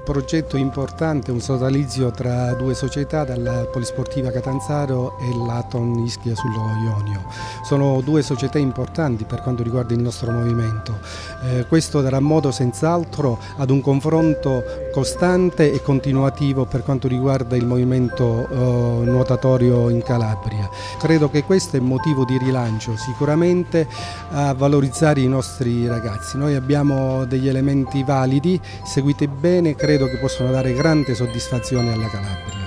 progetto importante, un sodalizio tra due società, dalla Polisportiva Catanzaro e l'Aton Ischia sullo Ionio. Sono due società importanti per quanto riguarda il nostro movimento. Questo darà modo senz'altro ad un confronto costante e continuativo per quanto riguarda il movimento nuotatorio in Calabria. Credo che questo è motivo di rilancio sicuramente a valorizzare i nostri ragazzi. Noi abbiamo degli elementi validi, seguiti bene, credo che possono dare grande soddisfazione alla Calabria.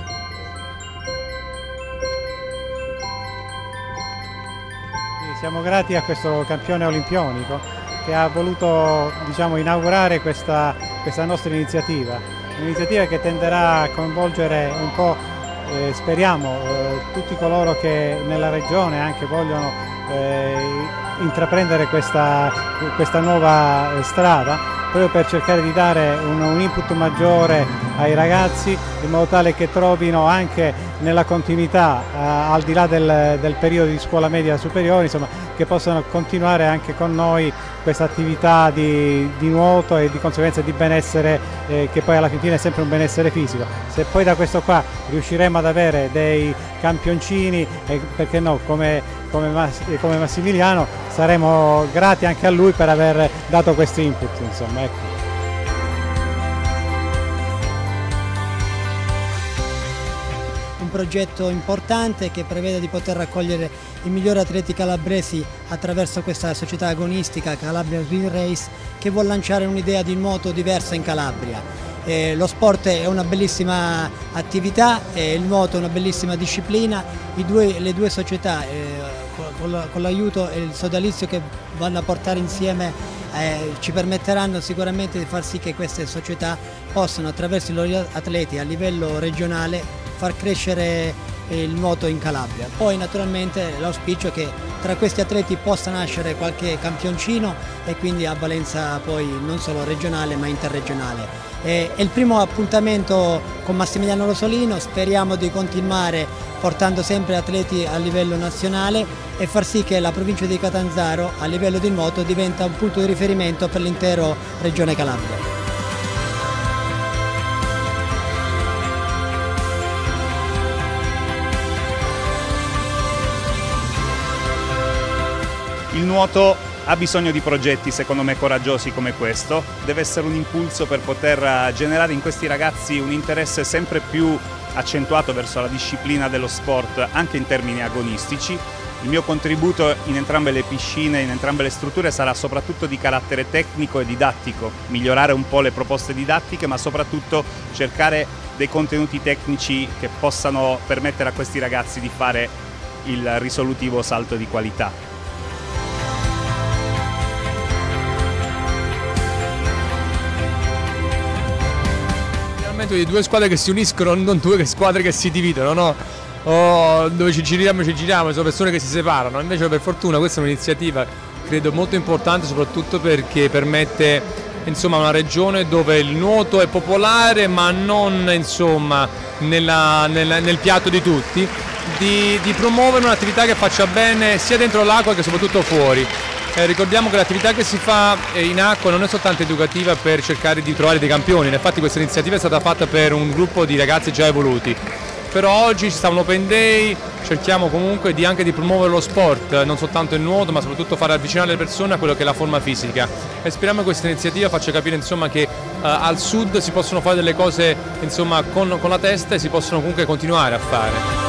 Siamo grati a questo campione olimpionico che ha voluto, inaugurare questa nostra iniziativa, un'iniziativa che tenderà a coinvolgere un po', speriamo, tutti coloro che nella regione anche vogliono intraprendere questa nuova strada, proprio per cercare di dare un input maggiore ai ragazzi, in modo tale che trovino anche nella continuità, al di là del periodo di scuola media superiore, insomma, che possano continuare anche con noi questa attività di nuoto e di conseguenza di benessere, che poi alla fine è sempre un benessere fisico. Se poi da questo qua riusciremo ad avere dei campioncini, perché no, come Massimiliano, saremo grati anche a lui per aver dato questo input, insomma, ecco. Un progetto importante che prevede di poter raccogliere i migliori atleti calabresi attraverso questa società agonistica Calabria Green Race, che vuole lanciare un'idea di nuoto diversa in Calabria. Lo sport è una bellissima attività, il nuoto è una bellissima disciplina, le due società con l'aiuto e il sodalizio che vanno a portare insieme ci permetteranno sicuramente di far sì che queste società possano, attraverso i loro atleti a livello regionale, far crescere il nuoto in Calabria. Poi naturalmente l'auspicio è che tra questi atleti possa nascere qualche campioncino e quindi a valenza poi non solo regionale ma interregionale. È il primo appuntamento con Massimiliano Rosolino, speriamo di continuare portando sempre atleti a livello nazionale e far sì che la provincia di Catanzaro a livello di nuoto diventa un punto di riferimento per l'intera regione Calabria. Il nuoto ha bisogno di progetti, secondo me, coraggiosi come questo. Deve essere un impulso per poter generare in questi ragazzi un interesse sempre più accentuato verso la disciplina dello sport, anche in termini agonistici. Il mio contributo in entrambe le piscine, in entrambe le strutture, sarà soprattutto di carattere tecnico e didattico, migliorare un po' le proposte didattiche, ma soprattutto cercare dei contenuti tecnici che possano permettere a questi ragazzi di fare il risolutivo salto di qualità. Di due squadre che si uniscono, non due squadre che si dividono, no? Dove ci giriamo, sono persone che si separano. Invece, per fortuna, questa è un'iniziativa credo molto importante, soprattutto perché permette, insomma, una regione dove il nuoto è popolare ma non, insomma, nel piatto di tutti, di promuovere un'attività che faccia bene sia dentro l'acqua che soprattutto fuori. Ricordiamo che l'attività che si fa in acqua non è soltanto educativa per cercare di trovare dei campioni, infatti questa iniziativa è stata fatta per un gruppo di ragazzi già evoluti, però oggi ci sta un Open Day, cerchiamo comunque anche di promuovere lo sport, non soltanto il nuoto, ma soprattutto far avvicinare le persone a quello che è la forma fisica, e speriamo che questa iniziativa faccia capire, insomma, che al sud si possono fare delle cose, insomma, con la testa, e si possono comunque continuare a fare.